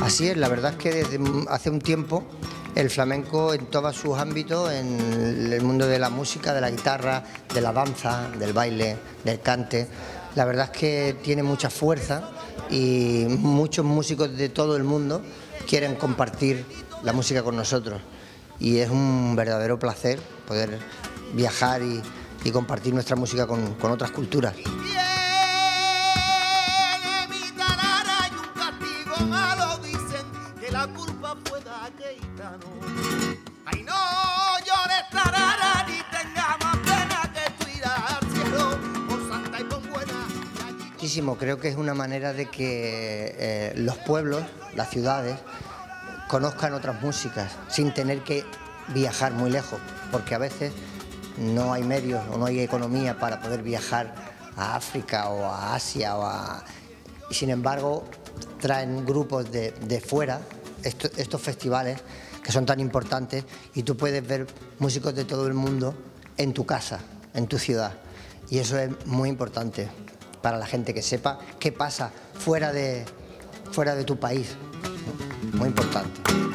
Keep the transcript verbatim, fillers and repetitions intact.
Así es, la verdad es que desde hace un tiempo el flamenco en todos sus ámbitos, en el mundo de la música, de la guitarra, de la danza, del baile, del cante, la verdad es que tiene mucha fuerza y muchos músicos de todo el mundo quieren compartir la música con nosotros y es un verdadero placer poder viajar y, y compartir nuestra música con, con otras culturas. La culpa fue de aquel gitano. Ay, no llores, tarara, ni tenga más pena que tú irás al cielo por santa y con buena. Muchísimo, creo que es una manera de que eh, los pueblos, las ciudades, conozcan otras músicas sin tener que viajar muy lejos, porque a veces no hay medios o no hay economía para poder viajar a África o a Asia o a... y sin embargo traen grupos de, de fuera estos, estos festivales que son tan importantes y tú puedes ver músicos de todo el mundo en tu casa, en tu ciudad, y eso es muy importante para la gente, que sepa qué pasa fuera de, fuera de tu país, muy importante.